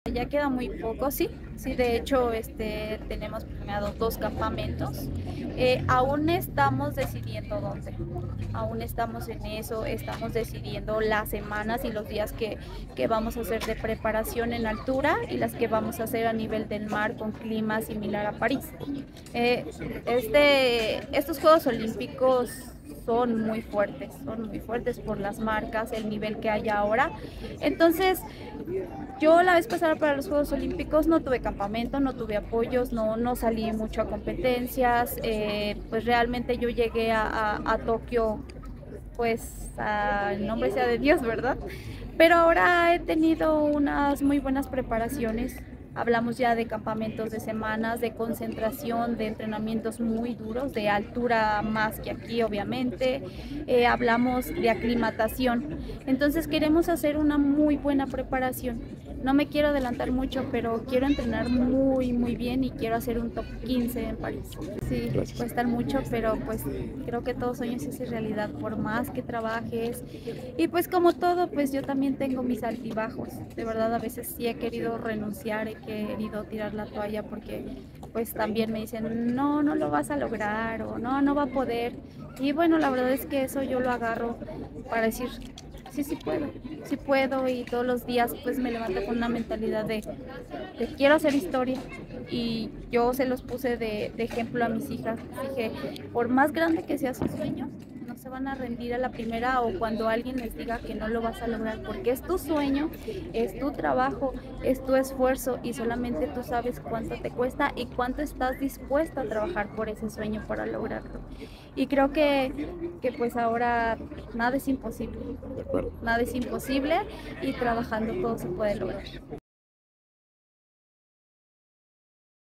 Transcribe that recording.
Ya queda muy poco, sí, sí, de hecho, tenemos planeado 2 campamentos. Aún estamos decidiendo dónde, aún estamos en eso, estamos decidiendo las semanas y los días que vamos a hacer de preparación en altura y las que vamos a hacer a nivel del mar con clima similar a París. Eh, estos Juegos Olímpicos son muy fuertes por las marcas, el nivel que hay ahora. Entonces, yo la vez pasada para los Juegos Olímpicos no tuve campamento, no tuve apoyos, no salí mucho a competencias, pues realmente yo llegué a Tokio, pues el nombre sea de Dios, ¿verdad? Pero ahora he tenido unas muy buenas preparaciones. Hablamos ya de campamentos de semanas, de concentración, de entrenamientos muy duros, de altura más que aquí, obviamente. Hablamos de aclimatación. Entonces queremos hacer una muy buena preparación. No me quiero adelantar mucho, pero quiero entrenar muy, muy bien y quiero hacer un top 15 en París. Sí, Gracias. cuesta mucho, pero pues creo que todo sueño se hace realidad por más que trabajes. Y pues como todo, pues yo también tengo mis altibajos. De verdad, a veces sí he querido renunciar, he querido tirar la toalla porque pues también me dicen, no, no lo vas a lograr o no, no va a poder. Y bueno, la verdad es que eso yo lo agarro para decir, sí, sí puedo y todos los días pues me levanto con una mentalidad de quiero hacer historia y yo se los puse de ejemplo a mis hijas. Dije, por más grande que sea su sueño, no se van a rendir a la primera o cuando alguien les diga que no lo vas a lograr, porque es tu sueño, es tu trabajo, es tu esfuerzo y solamente tú sabes cuánto te cuesta y cuánto estás dispuesta a trabajar por ese sueño para lograrlo. Y creo que pues ahora nada es imposible, De acuerdo. nada es imposible y trabajando todo se puede lograr.